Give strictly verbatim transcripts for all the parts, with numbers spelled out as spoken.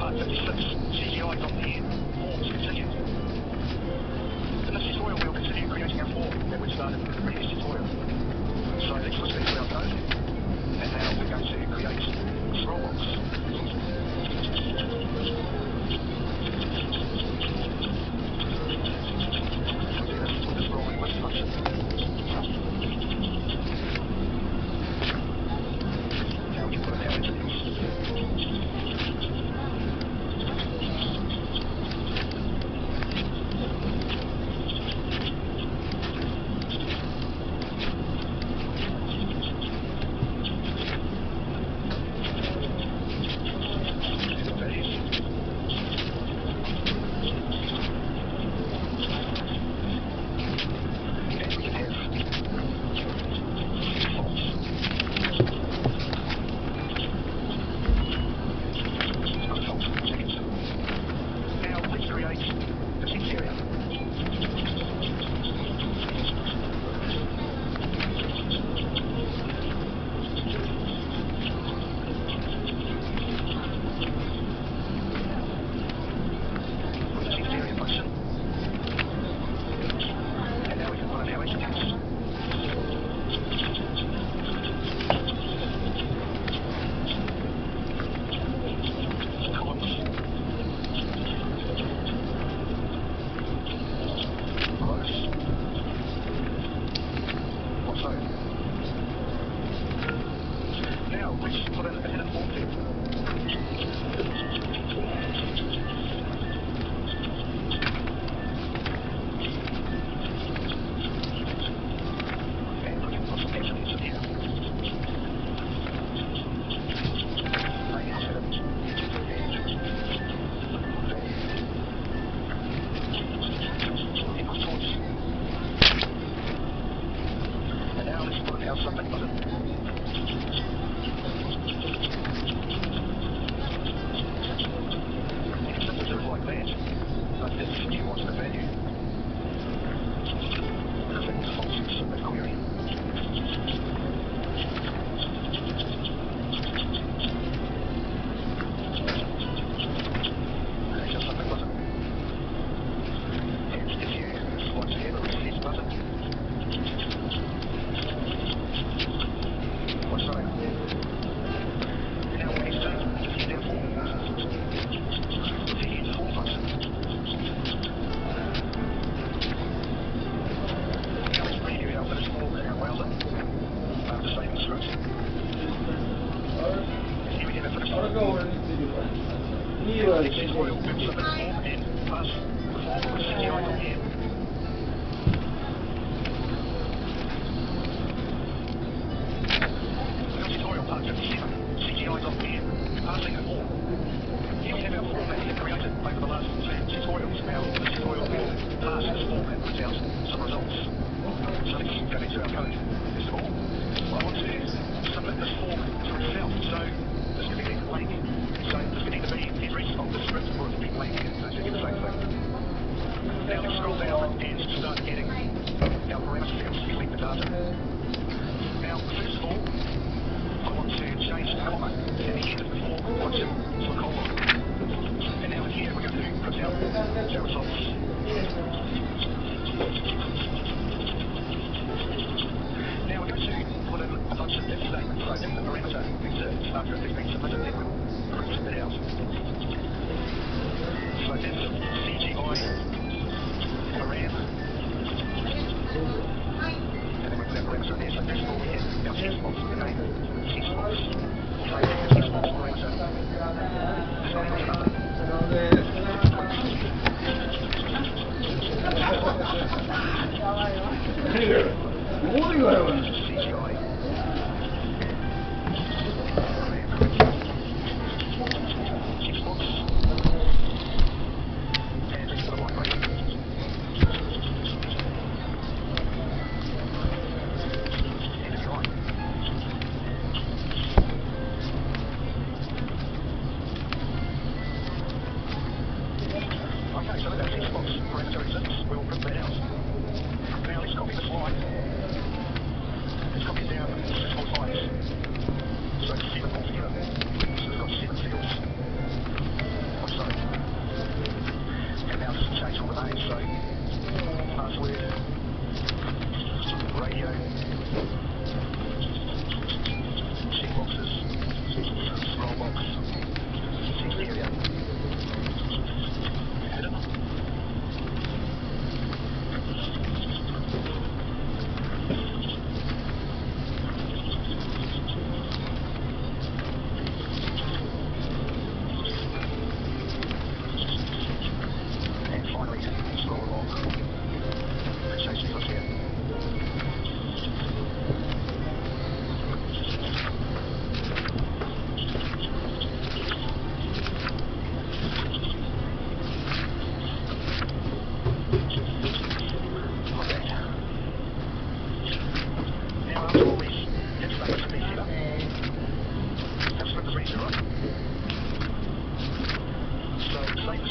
Part fifty-six, C G I dot P M, forms continued. In this tutorial we'll continue creating our form that we started in the previous tutorial. So let's switch back to our code, and now we're going to create a scroll box. We'll do this with the scrolling list function. Now we can put in our attributes.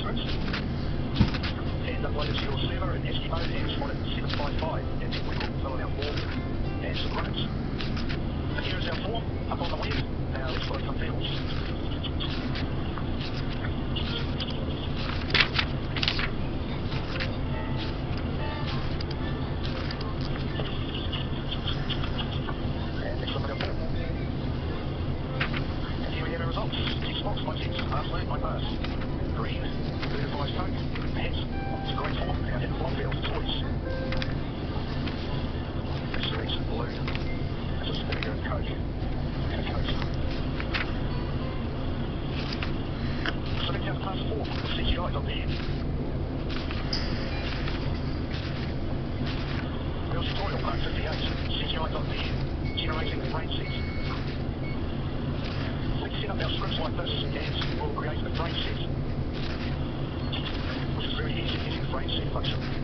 scripts. And upload it to your server in ASCII mode and spawn it seven five five. And then we will fill in our form and submit it. And here is our form up on the web. Now let's fill in some fields. And let's submit our form. And here we have our results. Text box, my text. Pass lead, my pass. Green, verifies code. Hit. It's a great form. Now hit the block field, choice. Select blue. This is the code. And a code. Select our class four, C G I dot P N. Real tutorial part fifty-eight, C G I dot P N, generating the frame set. Let's set up our scripts like this and we'll create the frame set, which is very easy using the frame set function.